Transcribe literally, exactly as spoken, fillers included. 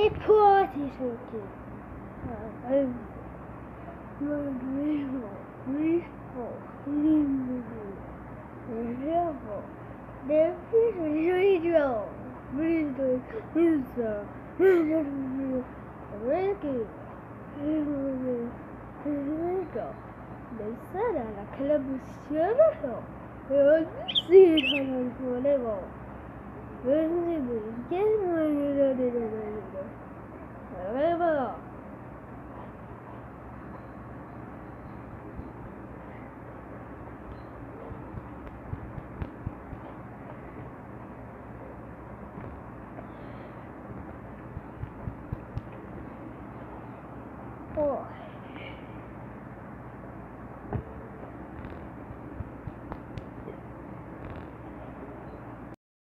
party something. I'm grateful, grateful, grateful. The fish is really drown. Grateful, grateful, grateful. They said that I can't be sure. You'll see it on forever. Wherever.